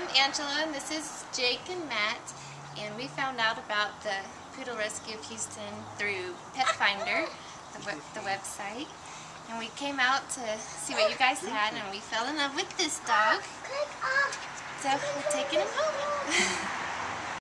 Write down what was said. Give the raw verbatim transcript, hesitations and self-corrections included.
Angela, and this is Jake and Matt, and we found out about the Poodle Rescue of Houston through Pet Finder, the, web, the website, and we came out to see what you guys had, and we fell in love with this dog, so we're taking him home.